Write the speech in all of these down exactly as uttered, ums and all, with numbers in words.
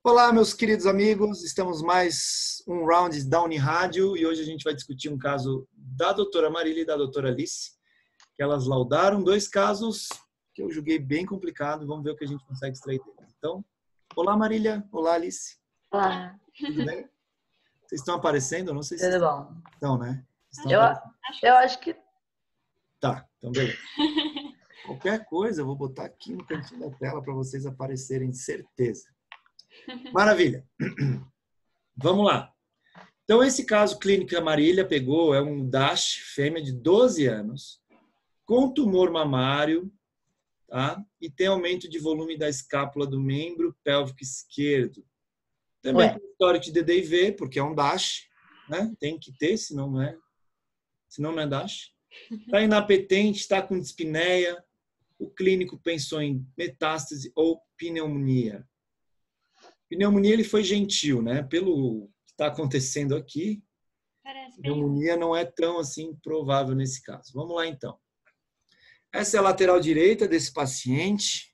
Olá, meus queridos amigos, estamos mais um round da Unirádio e hoje a gente vai discutir um caso da doutora Marília e da doutora Alice, que elas laudaram dois casos que eu julguei bem complicado. Vamos ver o que a gente consegue extrair deles. Então, olá Marília, olá Alice. Olá. Tudo bem? Vocês estão aparecendo? Eu não sei se Tudo vocês bom. estão, né? Estão Eu, aparecendo. eu acho que... Tá, então beleza. Qualquer coisa eu vou botar aqui no cantinho da tela para vocês aparecerem de certeza. Maravilha. Vamos lá. Então, esse caso clínico que a Marília pegou é um DASH, fêmea de doze anos, com tumor mamário, tá? E tem aumento de volume da escápula do membro pélvico esquerdo. Também Ué. tem histórico de D D I V, porque é um DASH, né? Tem que ter, senão não é, senão não é DASH. Está inapetente, está com dispneia. O clínico pensou em metástase ou pneumonia. Pneumonia ele foi gentil, né? Pelo que está acontecendo aqui, pneumonia não é tão assim provável nesse caso. Vamos lá então. Essa é a lateral direita desse paciente.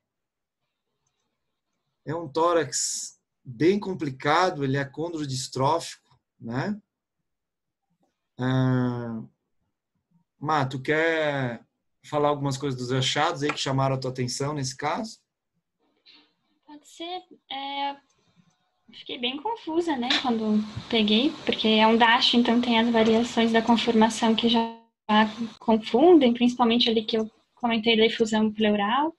É um tórax bem complicado, ele é condrodistrófico, né? Ah, Má, tu quer falar algumas coisas dos achados aí que chamaram a tua atenção nesse caso? Pode ser. É, fiquei bem confusa, né, quando peguei, porque é um DASH, então tem as variações da conformação que já confundem, principalmente ali que eu comentei da efusão pleural.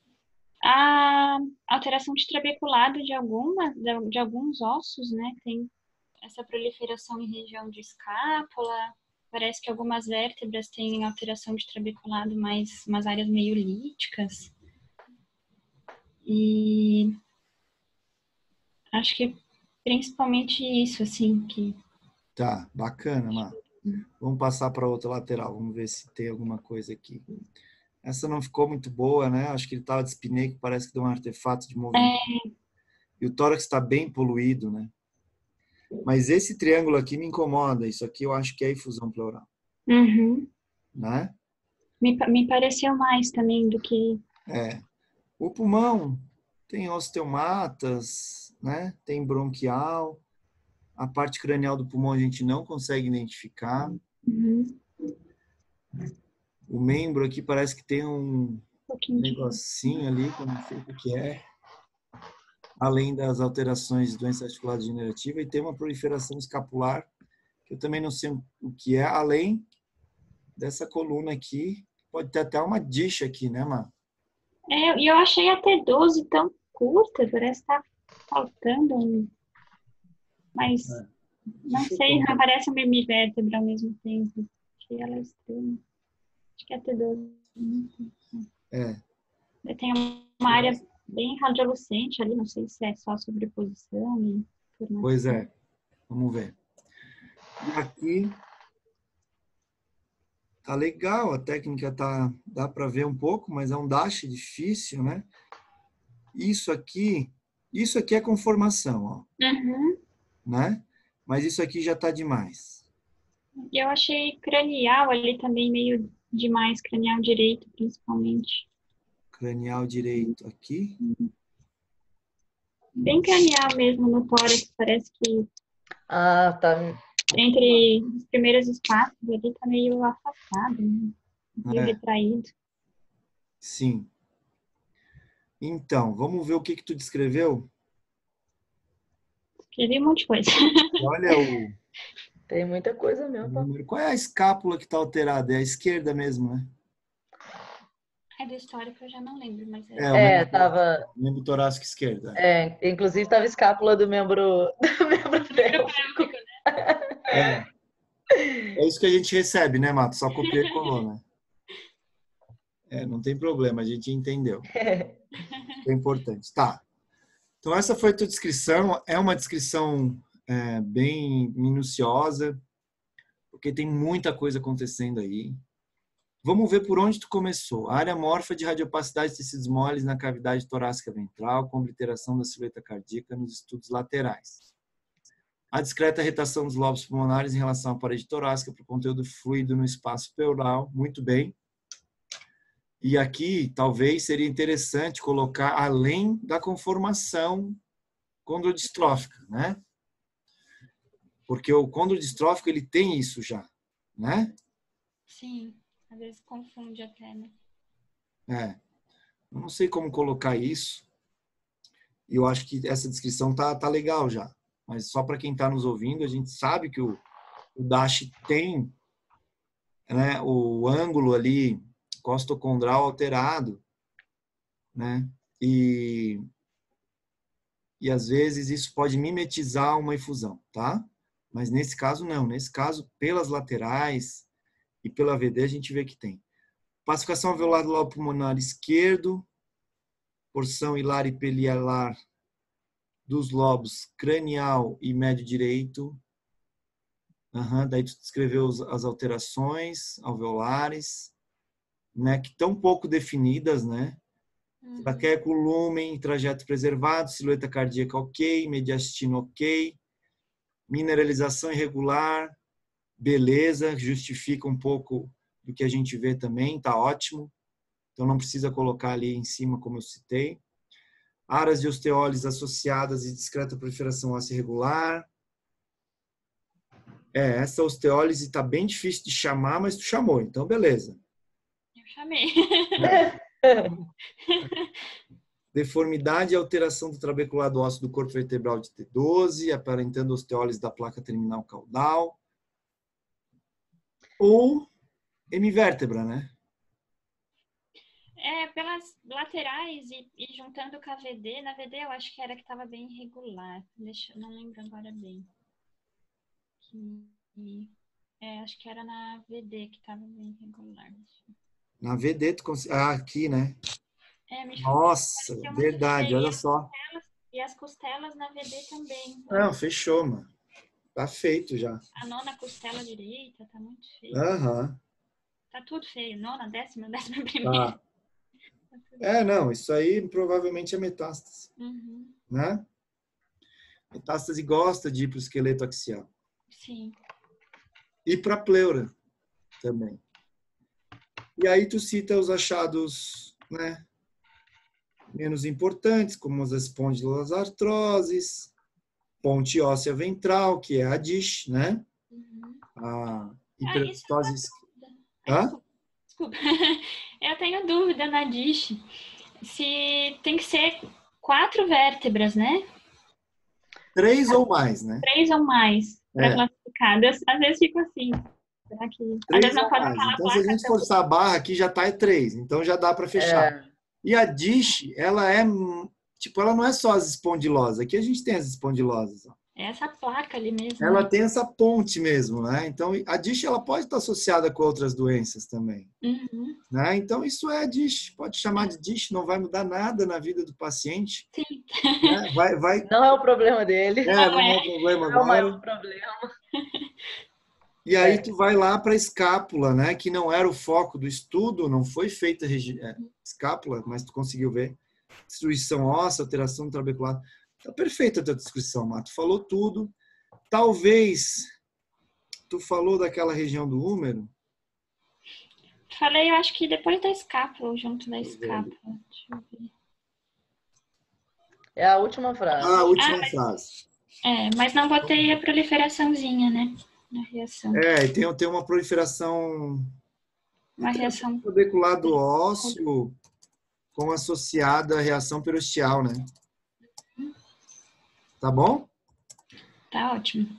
A alteração de trabeculado de, alguma, de alguns ossos, né, tem essa proliferação em região de escápula. Parece que algumas vértebras têm alteração de trabeculado, mais umas áreas meio líticas. E acho que principalmente isso, assim, que... Tá, bacana, Má. Vamos passar para outra lateral, vamos ver se tem alguma coisa aqui. Essa não ficou muito boa, né? Acho que ele estava dispneico, parece que deu um artefato de movimento. É... E o tórax está bem poluído, né? Mas esse triângulo aqui me incomoda. Isso aqui eu acho que é efusão pleural. Uhum. Né? Me, me pareceu mais também do que... É. O pulmão tem osteomatas, né? Tem bronquial. A parte cranial do pulmão a gente não consegue identificar. Uhum. O membro aqui parece que tem um, um negocinho ali, que eu não sei o que é. Além das alterações de doença articular degenerativa, e tem uma proliferação escapular, que eu também não sei o que é, além dessa coluna aqui. Pode ter até uma dicha aqui, né, Má? É, e eu achei a T doze tão curta, parece que tá faltando um... Mas, É. não sei, aparece uma hemivértebra ao mesmo tempo. Achei ela estranha. Acho que é a T doze. É. Tem uma área bem radiolucente ali, não sei se é só sobreposição. E pois é, vamos ver. E aqui tá legal, a técnica tá, dá para ver um pouco, mas é um dash difícil, né? Isso aqui, isso aqui é conformação, ó. Uhum. Né? Mas isso aqui já tá demais. Eu achei cranial ali também meio demais, cranial direito, principalmente. Cranial direito aqui. Bem cranial mesmo no tórax, parece que... Ah, tá. Entre os primeiros espaços ali tá meio afastado, né? Meio É. retraído. Sim. Então, vamos ver o que que tu descreveu? Escrevi um monte de coisa. Olha o... Tem muita coisa mesmo. Qual é a escápula que está alterada? É a esquerda mesmo, né? É do histórico, eu já não lembro, mas... É, É, o É, membro, tava... membro torácico esquerdo. É, inclusive tava escápula do membro... do membro pélvico. É. É isso que a gente recebe, né, Mato? Só copia e colou, né? É, não tem problema, a gente entendeu. É importante. Tá. Então, essa foi a tua descrição. É uma descrição é, bem minuciosa, porque tem muita coisa acontecendo aí. Vamos ver por onde tu começou. A área morfa de radiopacidade de tecidos moles na cavidade torácica ventral, com obliteração da silhueta cardíaca nos estudos laterais. A discreta retação dos lobos pulmonares em relação à parede torácica para o conteúdo fluido no espaço pleural. Muito bem. E aqui, talvez, seria interessante colocar além da conformação condrodistrófica, né? Porque o condrodistrófico, ele tem isso já, né? Sim, às vezes confunde até, né? É. Eu não sei como colocar isso. E eu acho que essa descrição tá, tá legal já. Mas só para quem está nos ouvindo, a gente sabe que o, o DASH tem, né, o ângulo ali costocondral alterado, né? E, e às vezes isso pode mimetizar uma efusão, tá? Mas nesse caso não. Nesse caso, pelas laterais e pela V D, a gente vê que tem. Pacificação alveolar do lobo pulmonar esquerdo, porção hilar e pelialar dos lobos cranial e médio direito. Uhum, daí tu descreveu as alterações alveolares, né, que estão pouco definidas, né? Uhum. Traqueco, lumen, trajeto preservado, silhueta cardíaca ok, mediastino ok, mineralização irregular, beleza, justifica um pouco do que a gente vê também, tá ótimo. Então não precisa colocar ali em cima como eu citei. Áreas de osteólise associadas e discreta proliferação óssea irregular. É, essa osteólise tá bem difícil de chamar, mas tu chamou, então beleza. Eu chamei. É. Deformidade e alteração do trabeculado ósseo do corpo vertebral de T doze, aparentando osteólise da placa terminal caudal. Ou hemivértebra, né? É, pelas laterais e, e juntando com a V D, na V D eu acho que era que estava bem irregular. Deixa, não lembro agora bem. Que, é, acho que era na V D que estava bem irregular. Na V D, tu consegue... Ah, aqui, né? É, me Nossa, pareceu muito verdade, feio. olha E as só. costelas- E as costelas na V D também. Não, fechou, mano. Tá feito já. A nona costela direita tá muito feia. Aham. Tá tudo feio. Nona, décima, décima primeira. Tá. É, não, isso aí provavelmente é metástase, Uhum. né? Metástase gosta de ir para o esqueleto axial. Sim. E para a pleura também. E aí tu cita os achados, né, menos importantes, como as espondiloartroses, ponte óssea ventral, que é a D I S H, né? Uhum. A Ah, isso é uma hiperestose... dúvida. Hã? Desculpa. Desculpa. Eu tenho dúvida na D I S H. Se tem que ser quatro vértebras, né? Três ou mais, né? Três ou mais para É. classificar. Eu, às vezes fico assim. Será que... Às Três vezes não ou pode mais. aquela Então, se a placa. gente forçar a barra aqui, já tá em três. Então, já dá para fechar. É, E a D I S H, ela é, tipo, ela não é só as espondilosas. Aqui a gente tem as espondilosas. Ó. É essa placa ali mesmo. Ela né? tem essa ponte mesmo, né? Então, a D I S H, ela pode estar associada com outras doenças também. Uhum. Né? Então, isso é D I S H. Pode chamar de D I S H, não vai mudar nada na vida do paciente. Sim. Né? Vai, vai... não é o problema dele. É, não é problema Não é o maior agora. problema. E aí É. tu vai lá para a escápula, né? Que não era o foco do estudo, não foi feita regi... é, escápula, mas tu conseguiu ver. Destruição óssea, alteração do trabeculado. Tá perfeita a tua descrição, Mato. Falou tudo. Talvez tu falou daquela região do úmero. Falei, eu acho que depois da escápula, ou junto da escápula. Deixa eu ver. É a última frase. Ah, a última Ah, mas- frase. É, mas não botei a proliferaçãozinha, né? Na reação. É, e tem, tem uma proliferação Uma reação. trabeculado ósseo com associada reação perostial, né? Tá bom? Tá ótimo.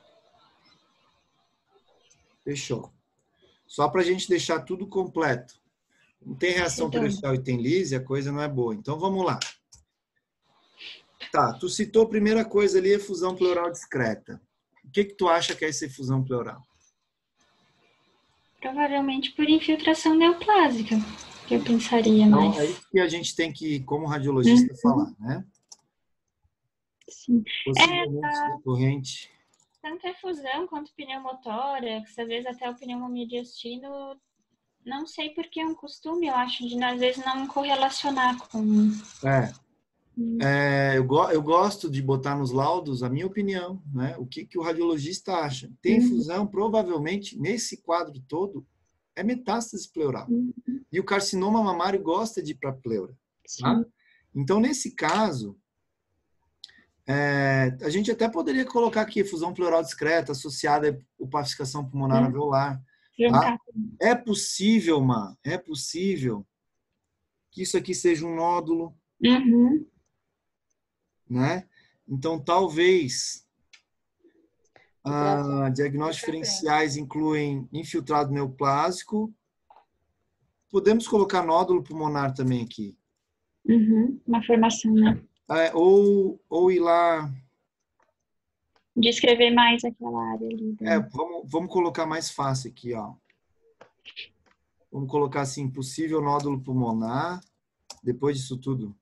Fechou. Só para a gente deixar tudo completo. Não tem reação Então. perostial e tem lise, a coisa não é boa. Então, vamos lá. Tá, tu citou a primeira coisa ali, efusão pleural discreta. O que que tu acha que é essa efusão pleural? Provavelmente por infiltração neoplásica, que eu pensaria Então, mais. é isso que a gente tem que, como radiologista, Uhum. falar, né? Sim. Possivelmente decorrente. Tanto a efusão quanto pneumotórax, às vezes até o pneumomediastino, não sei porque é um costume, eu acho, de às vezes não correlacionar com... É. É, eu, go, eu gosto de botar nos laudos a minha opinião, né? O que, que o radiologista acha. Tem infusão, provavelmente, nesse quadro todo, é metástase pleural. Uhum. E o carcinoma mamário gosta de ir para a pleura. Tá? Então, nesse caso, É, a gente até poderia colocar aqui fusão pleural discreta associada à opacificação pulmonar alveolar. Tá? É possível, Ma, é possível que isso aqui seja um nódulo, Uhum. né? Então, talvez, ah, diagnósticos diferenciais incluem infiltrado neoplásico. Podemos colocar nódulo pulmonar também aqui. Uhum. Uma formação, né? É, ou, ou ir lá... Descrever mais aquela área ali. É, vamos, vamos colocar mais fácil aqui, ó. Vamos colocar assim, possível nódulo pulmonar, depois disso tudo.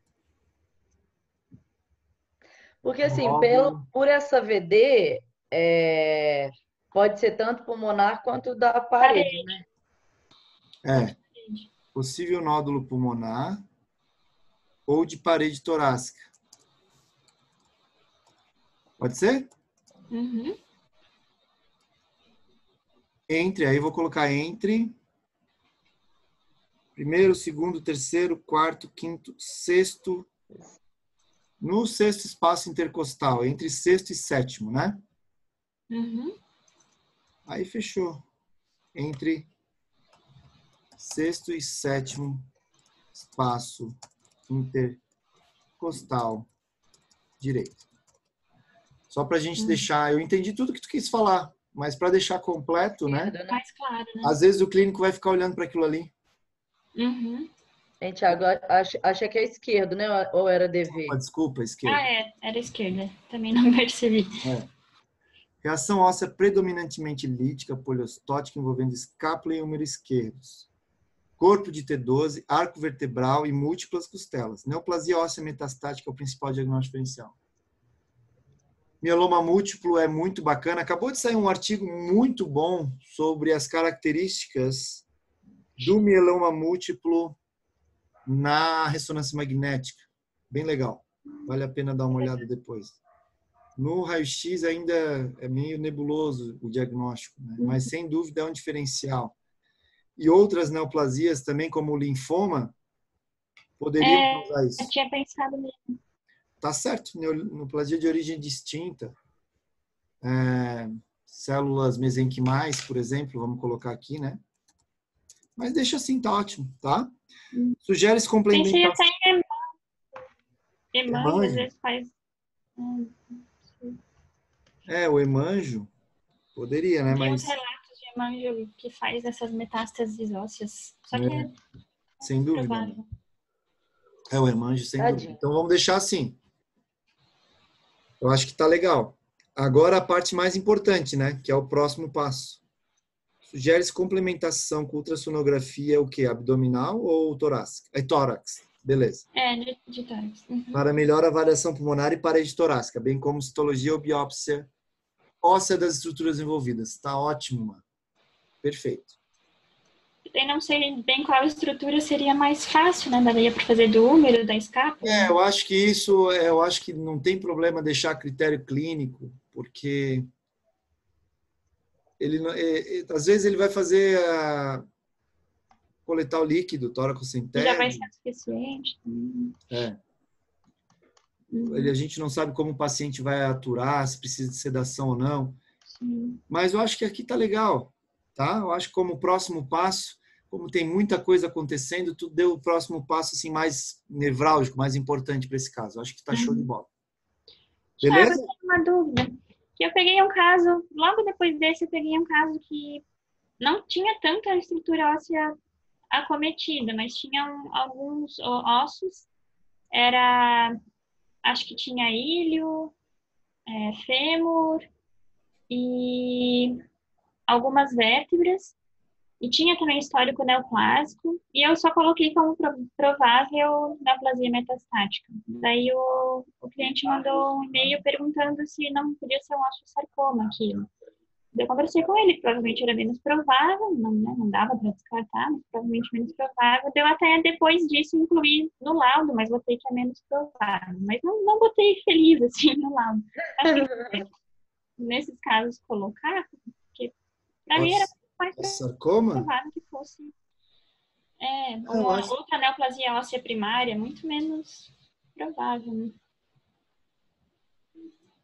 Porque, assim, Nódulo. pelo, por essa V D, é, pode ser tanto pulmonar quanto da parede, né? É, possível nódulo pulmonar ou de parede torácica. Pode ser? Uhum. Entre, aí eu vou colocar entre primeiro, segundo, terceiro, quarto, quinto, sexto. No sexto espaço intercostal, entre sexto e sétimo, né? Uhum. Aí fechou. Entre sexto e sétimo espaço intercostal direito. Só para a gente Uhum. deixar... Eu entendi tudo que tu quis falar, mas para deixar completo, né? Esquerda, né? Mais claro, né? Às vezes o clínico vai ficar olhando para aquilo ali. Uhum. Hein, Thiago, acha, acha que é esquerdo, né? Ou era D V? Desculpa, desculpa, esquerda. Ah, é. Era esquerda. Também não percebi. É. Reação óssea predominantemente lítica, poliostótica, envolvendo escápula e húmero esquerdos. Corpo de T doze, arco vertebral e múltiplas costelas. Neoplasia óssea metastática é o principal diagnóstico diferencial. Mieloma múltiplo é muito bacana. Acabou de sair um artigo muito bom sobre as características do mieloma múltiplo na ressonância magnética. Bem legal. Vale a pena dar uma olhada depois. No raio-x ainda é meio nebuloso o diagnóstico, né? Mas sem dúvida é um diferencial. E outras neoplasias também, como o linfoma, poderiam É, causar isso. eu tinha pensado mesmo. Tá certo, neoplasia de origem distinta. É, células mesenquimais, por exemplo, vamos colocar aqui, né? Mas deixa assim, tá ótimo, tá? Hum. Sugere se Pensei complementar. até em hemanjo, às Hemanjo? vezes faz... Hum. É, o hemanjo poderia, né? Vi uns Mas, relatos de hemanjo que faz essas metástases ósseas. Só que é, é sem dúvida. provável. É, o hemanjo, sem Tadinho. dúvida. Então, vamos deixar assim. Eu acho que tá legal. Agora, a parte mais importante, né? Que é o próximo passo. Sugere-se complementação com ultrassonografia, o quê? Abdominal ou torácica? É tórax. Beleza. É, de, de tórax. Uhum. Para melhor avaliação pulmonar e parede torácica, bem como citologia ou biópsia óssea das estruturas envolvidas. Tá ótimo, mano. Perfeito. Eu não sei bem qual estrutura seria mais fácil, né? Daria para fazer do úmero, da escápula. É, eu acho que isso, eu acho que não tem problema deixar critério clínico, porque ele, é, é, às vezes ele vai fazer a, coletar o líquido, tóraco-centésimo. Já vai ser suficiente. É. Uhum. Ele, a gente não sabe como o paciente vai aturar, se precisa de sedação ou não. Sim. Mas eu acho que aqui tá legal, tá? Eu acho que como próximo passo, como tem muita coisa acontecendo, tu deu o próximo passo assim mais nevrálgico, mais importante para esse caso. Eu acho que tá show de bola. Thiago, Beleza? eu tenho uma dúvida. Que eu peguei um caso, logo depois desse, eu peguei um caso que não tinha tanta estrutura óssea acometida, mas tinha um, alguns ossos. Era, acho que tinha ilho, é, fêmur e algumas vértebras. E tinha também histórico neoplásico, e eu só coloquei como provável neoplasia metastática. Daí o, o cliente mandou um e-mail perguntando se não podia ser um osteosarcoma aquilo. Eu conversei com ele, provavelmente era menos provável, não, né, não dava para descartar, mas provavelmente menos provável. Deu até depois disso incluir no laudo, mas botei que é menos provável. Mas não, não botei feliz assim no laudo. Acho que nesses casos colocar, porque para mim era mais sarcoma? provável que fosse é, Ah, uma acho... outra neoplasia óssea primária, muito menos provável. Né?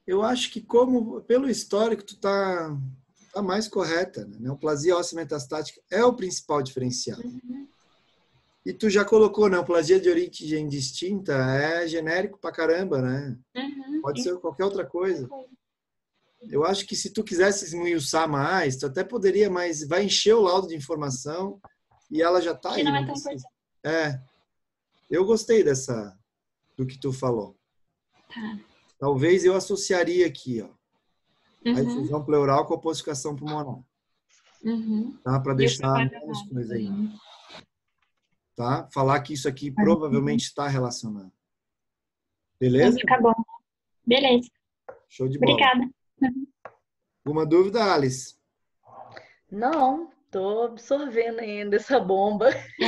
Eu acho que como pelo histórico tu tá, tá mais correta, né? Neoplasia óssea metastática é o principal diferencial. Uhum. E tu já colocou, neoplasia de origem distinta é genérico pra caramba, né? Uhum. Pode ser qualquer outra coisa. Eu acho que se tu quisesse esmiuçar mais, tu até poderia, mas vai encher o laudo de informação e ela já tá Que aí. não Não é tão precisa. importante. É, eu gostei dessa, do que tu falou. Tá. Talvez eu associaria aqui, ó, a Uhum. efusão pleural com a ossificação pulmonar, Uhum. tá? Para E o deixar trabalho menos errado. coisa aí, Uhum. tá? Falar que isso aqui provavelmente está relacionado. Beleza? Entendi, tá bom. Beleza. Show de bola. Obrigada. Alguma dúvida, Alice? Não, tô absorvendo ainda essa bomba.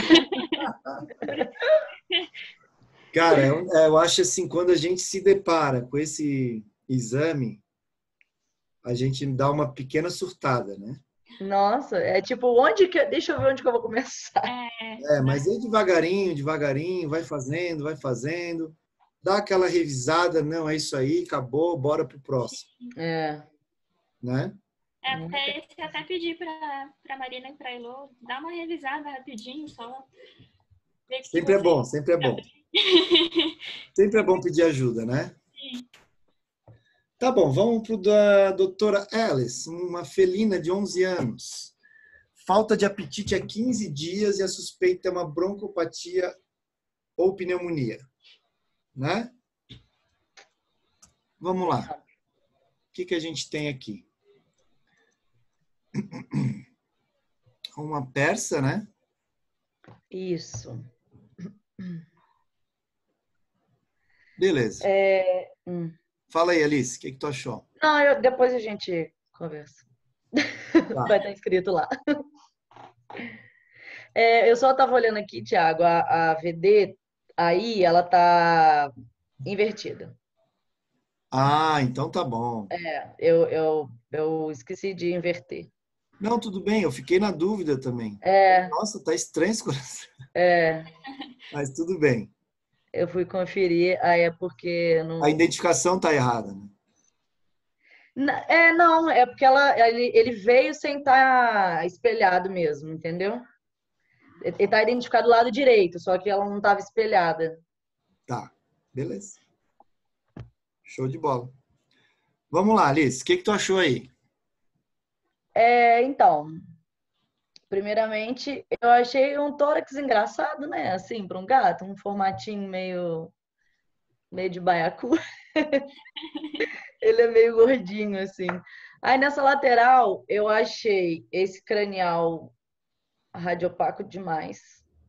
Cara, eu, é, eu acho assim, quando a gente se depara com esse exame, a gente dá uma pequena surtada, né? Nossa, é tipo, onde que. Deixa eu ver onde que eu vou começar. É, É, mas é devagarinho, devagarinho, vai fazendo, vai fazendo, dá aquela revisada, não, é isso aí, acabou, bora pro próximo, É. né? é até, se até pedir para a Marina e para a Elô dar uma revisada rapidinho, só ver que Sempre é você... bom, sempre é bom. Sempre é bom pedir ajuda, né? Sim. Tá bom, vamos pro da doutora Alice, uma felina de onze anos. Falta de apetite há quinze dias e a suspeita é uma broncopatia ou pneumonia, né? Vamos lá. O que, que a gente tem aqui? Uma persa, né? Isso. Beleza. É, hum. Fala aí, Alice, o que, que tu achou? Não, eu- depois a gente conversa. Tá. Vai estar escrito lá. É, eu só estava olhando aqui, Thiago, a, a V D aí, ela tá invertida. Ah, então tá bom. É, eu, eu, eu esqueci de inverter. Não, tudo bem, eu fiquei na dúvida também. É, Nossa, tá estranho esse coração. é, Mas tudo bem. eu fui conferir, aí é porque A não. identificação tá errada, né? Na- É, não, é porque ela, ele, ele veio sem estar espelhado mesmo, entendeu? Ele está identificado do lado direito, só que ela não estava espelhada. Tá, beleza. Show de bola. Vamos lá, Alice, o que, que tu achou aí? É, então, primeiramente, eu achei um tórax engraçado, né? Assim, para um gato, um formatinho meio, meio de baiacu. Ele é meio gordinho, assim. Aí nessa lateral, eu achei esse cranial radiopaco demais.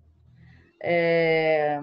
É,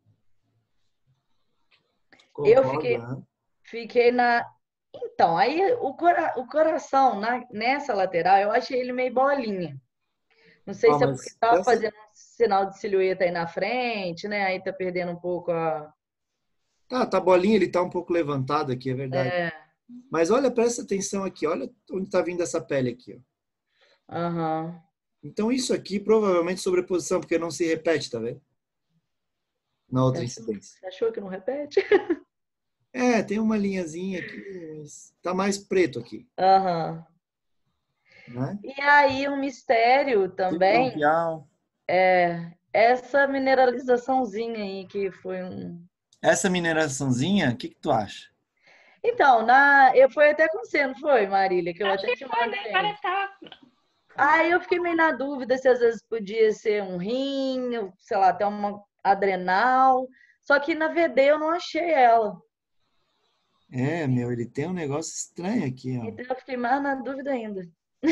eu Concordo, fiquei, né? fiquei na. Então, aí o, cora... o coração na... nessa lateral, eu achei ele meio bolinha. Não sei Ó, se é porque mas tava presta... fazendo um sinal de silhueta aí na frente, né? Aí tá perdendo um pouco a. Tá, tá bolinha, ele tá um pouco levantado aqui, é verdade. É, Mas olha, presta atenção aqui, olha onde tá vindo essa pele aqui, ó. aham. Então isso aqui provavelmente sobreposição, porque não se repete, tá vendo? Na Você outra achou? incidência. Você achou que não repete? É, tem uma linhazinha aqui, mas tá mais preto aqui, Aham. né? E aí, um mistério também Bronquial. é essa mineralizaçãozinha aí que foi um. Essa mineraçãozinha, o que que tu acha? Então, na... eu fui até com você, não foi, Marília? Que eu Acho até que te foi, né? mandei. Parece que tava... Aí eu fiquei meio na dúvida se às vezes podia ser um rim, ou, sei lá, até uma adrenal. Só que na V D eu não achei ela. É, meu, ele tem um negócio estranho aqui, ó. Então eu fiquei mais na dúvida ainda.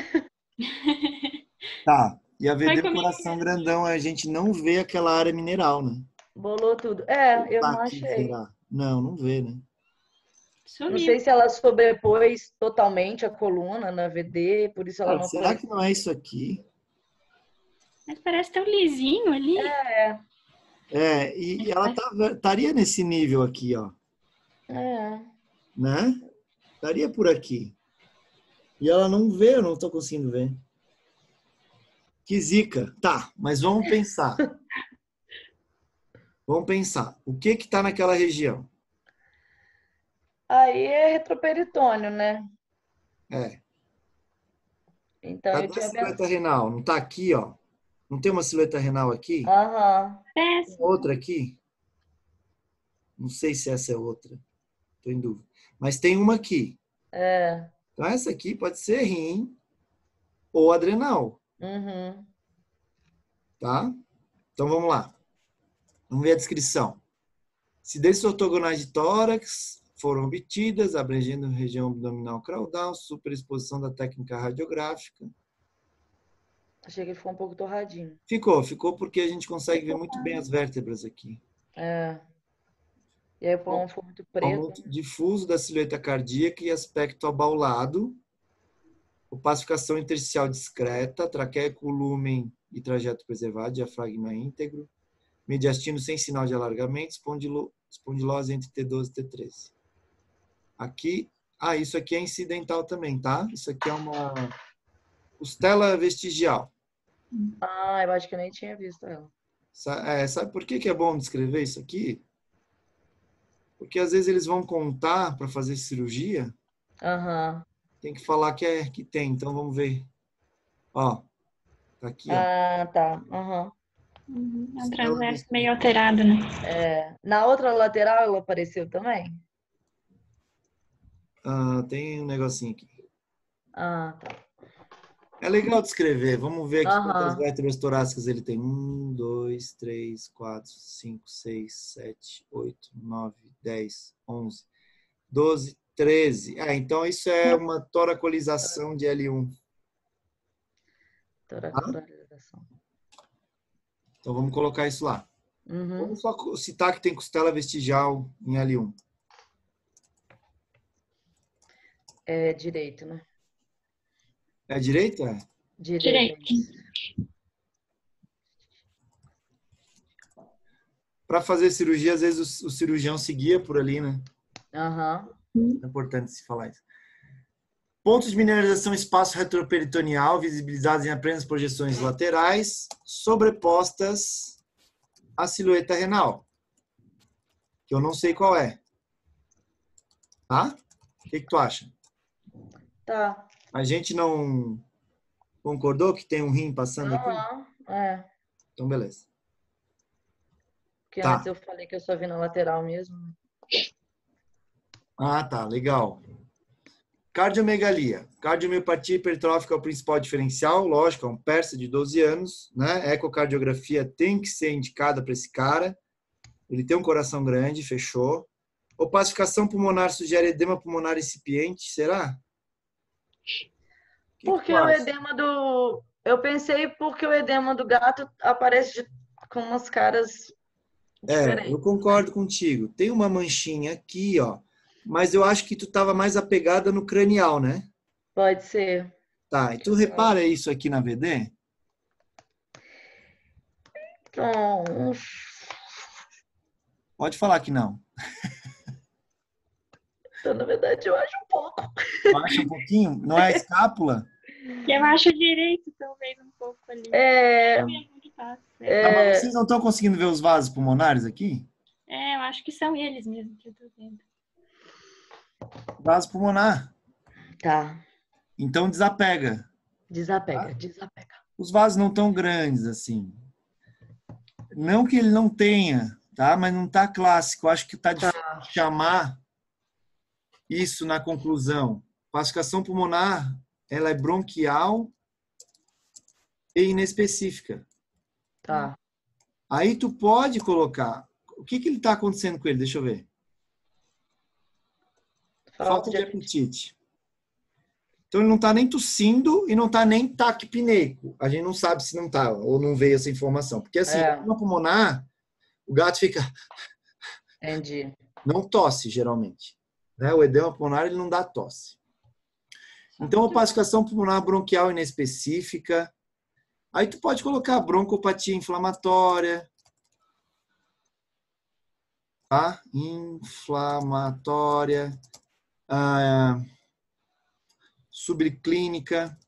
Tá. E a Foi V D do comigo coração mesmo. grandão, a gente não vê aquela área mineral, né? Bolou tudo. É, eu Tá não aqui, achei. será? Não, não vê, né? Não Sumiu. sei se ela sobrepôs totalmente a coluna na V D, por isso ela Cara, não será que apareceu. não é isso aqui? Mas parece tão lisinho ali. É, É, e ela tá, estaria nesse nível aqui, ó, é. né? Estaria por aqui. E ela não vê, eu não tô conseguindo ver. Que zica. Tá, mas vamos pensar. Vamos pensar. O que que tá naquela região? Aí é retroperitônio, né? É. Então eu Cadê a tinha silhueta pensado. renal? Não tá aqui, ó. Não tem uma silhueta renal aqui? Aham. Tem Péssimo. outra aqui? Não sei se essa é outra. Tô em dúvida. Mas tem uma aqui. É. Então essa aqui pode ser rim ou adrenal, Uhum. tá? Então vamos lá. Vamos ver a descrição. Acidentes ortogonais de tórax foram obtidas, abrangendo a região abdominal caudal, superexposição da técnica radiográfica. Achei que ele ficou um pouco torradinho. Ficou, ficou porque a gente consegue ver muito bem as vértebras aqui. É. E aí o pulmão ficou muito preto. Aumento difuso da silhueta cardíaca e aspecto abaulado. Opacificação intersticial discreta, traqueia com lumen e trajeto preservado, diafragma íntegro. Mediastino sem sinal de alargamento, espondilo, espondilose entre T doze e T treze. Aqui, ah, isso aqui é incidental também, tá? Isso aqui é uma costela vestigial. Ah, eu acho que eu nem tinha visto ela. É, sabe por que que é bom descrever isso aqui? Porque às vezes eles vão contar para fazer cirurgia, Aham. tem que falar que é que tem. Então vamos ver. Ó, tá aqui, ó. Ah, tá. Aham. Uhum. É um Costela transverso vestigial. meio alterado, né? É. Na outra lateral ela apareceu também? Ah, tem um negocinho aqui. Ah, tá. É legal descrever. Vamos ver aqui quantas Aham. vértebras torácicas ele tem. Um, dois, três, quatro, cinco, seis, sete, oito, nove, dez, onze, doze, treze. Ah, então isso é uma toracolização de L um. Tá? Toracoralização. Então vamos colocar isso lá. Uhum. Vamos só citar que tem costela vestigial em L um. É direito, né? É direito? É. Direito. Direito. Para fazer cirurgia, às vezes o, o cirurgião seguia por ali, né? Aham. É importante se falar isso. Pontos de mineralização espaço retroperitoneal, visibilizados em apenas projeções laterais, sobrepostas à silhueta renal, que eu não sei qual é. Tá? O que, que tu acha? Tá. A gente não concordou que tem um rim passando aqui? Aham. É. Então, beleza. Porque antes Tá. eu falei que eu só vi na lateral mesmo. Ah, tá. Legal. Cardiomegalia. Cardiomiopatia hipertrófica é o principal diferencial. Lógico, é um persa de doze anos, né? Ecocardiografia tem que ser indicada para esse cara. Ele tem um coração grande, fechou. Opacificação pulmonar sugere edema pulmonar incipiente, será? Que que Porque tu o acha? edema do. Eu pensei porque o edema do gato aparece de- com umas caras É, eu diferentes. concordo contigo. Tem uma manchinha aqui, ó. Mas eu acho que tu estava mais apegada no cranial, né? Pode ser. Tá, e tu repara isso aqui na V D? Então, Pode falar que não. então, na verdade, eu acho um pouco. Tu acha um pouquinho? Não é a escápula? Eu acho direito, talvez, um pouco ali. É, Mesmo que passa. Tá, mas é, vocês não estão conseguindo ver os vasos pulmonares aqui? É, eu acho que são eles mesmo que eu tô vendo. Vaso pulmonar. tá. Então desapega. Desapega, desapega. Os vasos não tão grandes assim. Não que ele não tenha, tá? Mas não tá clássico. Acho que tá difícil Tá. de chamar isso na conclusão. Pacificação pulmonar, ela é bronquial e inespecífica. Tá. Aí tu pode colocar. O que que ele tá acontecendo com ele? Deixa eu ver. Falta de apetite. Então ele não tá nem tossindo e não tá nem taquipneico. A gente não sabe se não tá ou não veio essa informação. Porque assim, É. no pulmonar, o gato fica Entendi. não tosse geralmente, né? O edema pulmonar ele não dá tosse. Então opacificação pulmonar bronquial inespecífica. Aí tu pode colocar broncopatia inflamatória, tá? Inflamatória, ah, subclínica.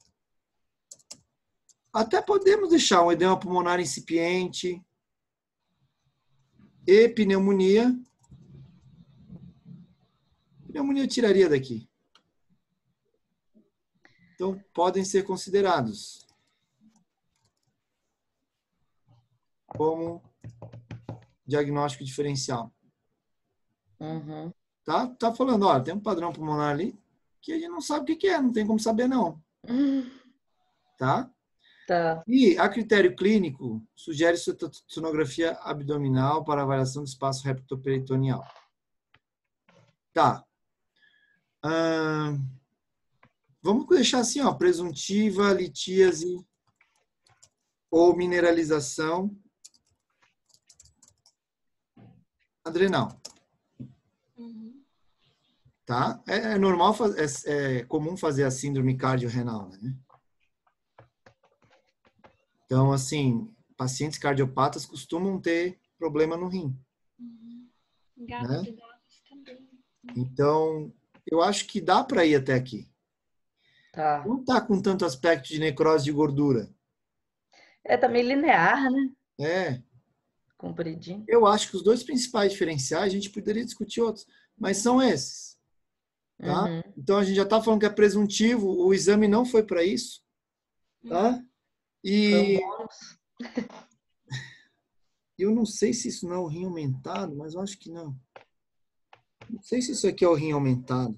Até podemos deixar um edema pulmonar incipiente e pneumonia. pneumonia eu tiraria daqui. Então, podem ser considerados como diagnóstico diferencial. Uhum. Tá? Tá falando, ó, tem um padrão pulmonar ali que a gente não sabe o que é, não tem como saber não. Tá? Tá. E a critério clínico, sugere sonografia abdominal para avaliação do espaço rectoperitoneal. Tá. Hum, vamos deixar assim, ó, presuntiva litíase ou mineralização adrenal. Uhum. Tá? É, é normal, é, é comum fazer a síndrome cardiorrenal, né? Então, assim, pacientes cardiopatas costumam ter problema no rim. Uhum. Né? Gatos idosos também. Então, eu acho que dá para ir até aqui. Tá. Não está com tanto aspecto de necrose de gordura. É, tá meio linear, né? É. Compridinho. Eu acho que os dois principais diferenciais, a gente poderia discutir outros, mas são esses. Tá? Uhum. Então, a gente já está falando que é presuntivo, o exame não foi para isso. Tá? E Foi um bônus. eu não sei se isso não é o rim aumentado, mas eu acho que não. Não sei se isso aqui é o rim aumentado.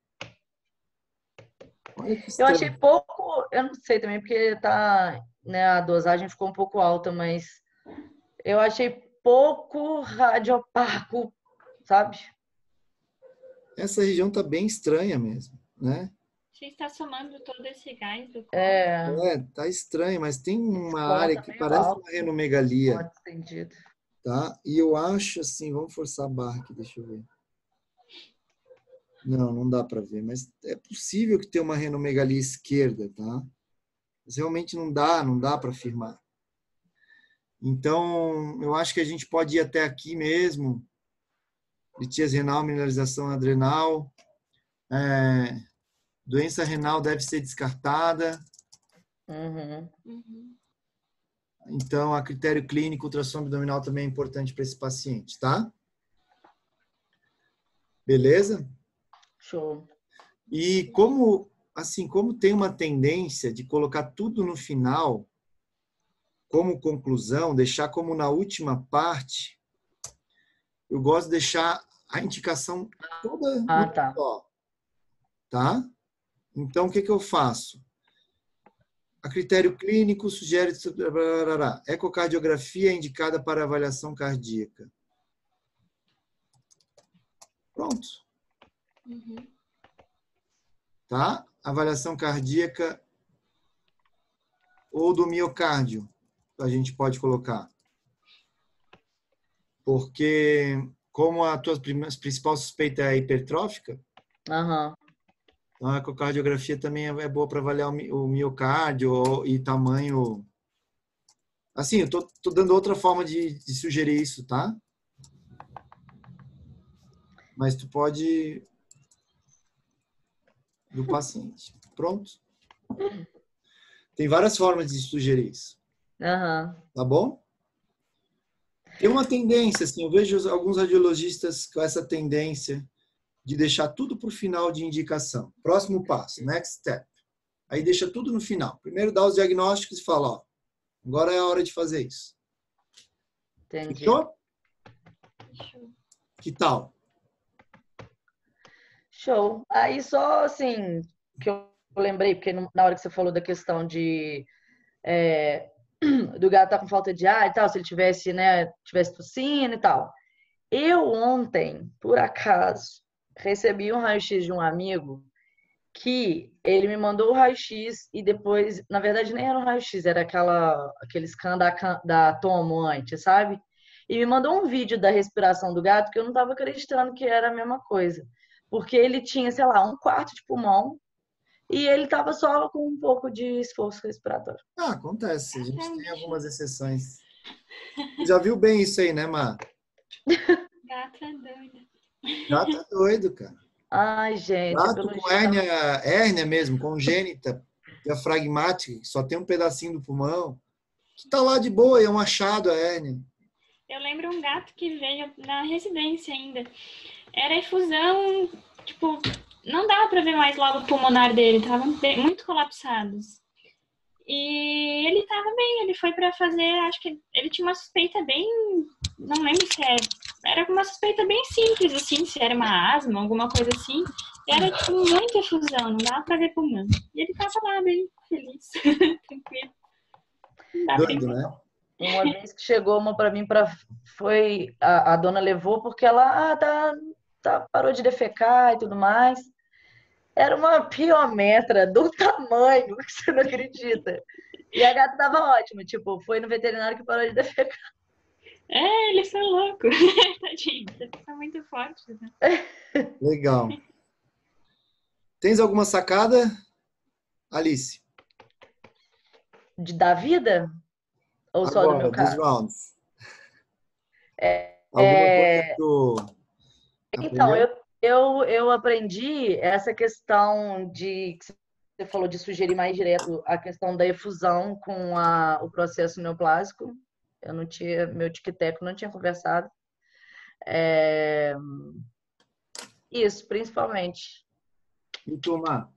Olha que Eu estranho. achei pouco, eu não sei também, porque tá, né, a dosagem ficou um pouco alta, mas eu achei pouco radiopaco, sabe? Essa região está bem estranha mesmo, né? Você está somando todo esse gás do corpo? É, É, tá estranho, mas tem uma área conta que meio parece alto, uma renomegalia, pode ser entendido. tá? E eu acho assim, vamos forçar a barra aqui, deixa eu ver. Não, não dá para ver, mas é possível que tenha uma renomegalia esquerda, tá? Mas realmente não dá, não dá para afirmar. Então, eu acho que a gente pode ir até aqui mesmo. Litíase renal, mineralização adrenal. É, doença renal deve ser descartada. Uhum. Uhum. Então, a critério clínico, ultrassom abdominal também é importante para esse paciente, tá? Beleza? Show. E como, assim, como tem uma tendência de colocar tudo no final, como conclusão, deixar como na última parte, eu gosto de deixar a indicação toda Ah, no tá. só, tá? Então, o que que eu faço? A critério clínico sugere ecocardiografia indicada para avaliação cardíaca. Pronto. Uhum. Tá? Avaliação cardíaca ou do miocárdio, a gente pode colocar. Porque, como a tua principal suspeita é hipertrófica, Aham. então a ecocardiografia também é boa para avaliar o miocárdio e tamanho. Assim, eu tô, tô dando outra forma de, de sugerir isso, tá? Mas tu pode do paciente. Pronto? Tem várias formas de sugerir isso. Aham. Tá bom? Tem uma tendência, assim, eu vejo alguns radiologistas com essa tendência de deixar tudo para o final de indicação. Próximo passo, next step. Aí deixa tudo no final. Primeiro dá os diagnósticos e fala, ó, agora é a hora de fazer isso. Entendi. Fechou? Show. Que tal? Show. Aí só assim, que eu lembrei, porque na hora que você falou da questão de é, do gato estar tá com falta de ar e tal, se ele tivesse, né, tivesse tossindo e tal. Eu ontem, por acaso, recebi um raio-x de um amigo que ele me mandou o raio-x e depois, na verdade, nem era um raio-x, era aquela, aquele scan da, da tomo antes, sabe? E me mandou um vídeo da respiração do gato que eu não estava acreditando que era a mesma coisa. Porque ele tinha, sei lá, um quarto de pulmão e ele estava só com um pouco de esforço respiratório. Ah, acontece. A gente É um tem bicho. algumas exceções. Você já viu bem isso aí, né, Mar? Gato é doido. Gato é doido, cara. Ai, gente, é Gato pelo com jeito. hérnia, hérnia mesmo, congênita, diafragmática, que só tem um pedacinho do pulmão, que tá lá de boa, e é um achado a hérnia. Eu lembro um gato que veio na residência ainda. Era efusão, tipo, não dava para ver mais logo o pulmonar dele, estavam muito colapsados. E ele estava bem, ele foi para fazer, acho que ele tinha uma suspeita bem, não lembro se era, era uma suspeita bem simples, assim, se era uma asma, alguma coisa assim. E era, tipo, muita efusão, não dava para ver pulmão. E ele estava lá, bem feliz, tranquilo. Doido, né? Uma vez que chegou uma para mim, pra, foi a, a dona levou porque ela ah, tá, tá, parou de defecar e tudo mais. Era uma piometra do tamanho que você não acredita. E a gata tava ótima, tipo, foi no veterinário que parou de defecar. É, eles são loucos. Tadinho, eles são muito fortes, né? Legal. Tens alguma sacada, Alice? De, da vida? Ou só Agora, do meu dos caso? rounds. É, Alguma é... coisa que tu Então, aprendeu? eu, eu, eu aprendi essa questão de que você falou de sugerir mais direto a questão da efusão com a, o processo neoplásico. Eu não tinha, meu tic-teco não tinha conversado. É, isso, principalmente. E tu, Má?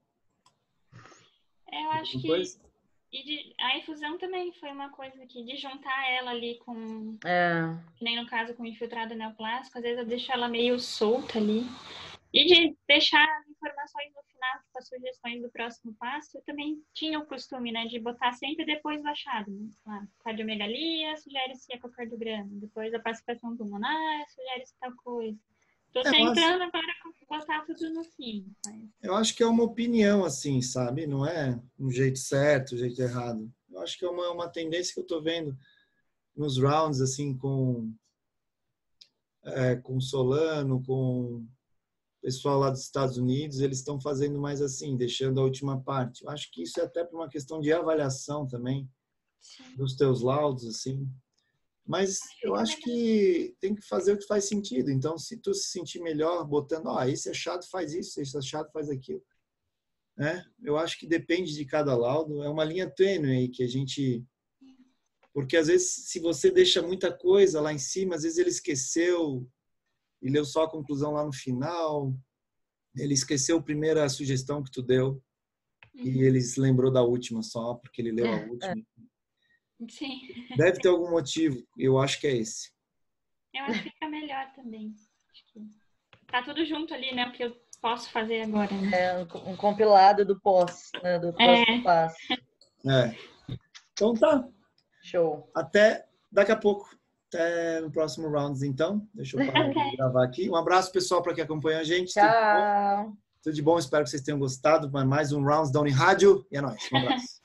Eu acho Alguma que coisa? e de, a infusão também foi uma coisa que de juntar ela ali com, É, que nem no caso com o infiltrado neoplásico, às vezes eu deixo ela meio solta ali. E de deixar as informações no final, tipo as sugestões do próximo passo, eu também tinha o costume, né, de botar sempre depois do achado. Né? Lá, cardiomegalia, sugere-se ecocardiograma. Depois a pacificação pulmonar, sugere-se tal coisa. Estou É, eu acho, tentando agora botar tudo no fim. Mas... eu acho que é uma opinião, assim, sabe? Não é um jeito certo, um jeito errado. Eu acho que é uma, uma tendência que eu tô vendo nos rounds, assim, com, é, com Solano, com o pessoal lá dos Estados Unidos, eles estão fazendo mais assim, deixando a última parte. Eu acho que isso é até por uma questão de avaliação também Sim. dos teus laudos, assim. Mas eu acho que tem que fazer o que faz sentido. Então, se tu se sentir melhor botando, ó, oh, esse achado faz isso, esse achado faz aquilo, né? Eu acho que depende de cada laudo. É uma linha tênue aí que a gente... Porque, às vezes, se você deixa muita coisa lá em cima, às vezes ele esqueceu e leu só a conclusão lá no final. Ele esqueceu a primeira sugestão que tu deu uhum. e ele se lembrou da última só, porque ele leu a última. Sim. Deve ter algum motivo. Eu acho que é esse. Eu acho que fica melhor também. Acho que tá tudo junto ali, né? O que eu posso fazer agora. Né? É um, um compilado do pós, né? Do próximo é. passo. É. Então tá. Show. Até daqui a pouco. Até no próximo round, então. Deixa eu parar de gravar aqui. Um abraço, pessoal, para quem acompanha a gente. Tchau. Tudo de bom. Tudo de bom. Espero que vocês tenham gostado. Mais um Rounds da Unirádio. E é nóis. Um abraço.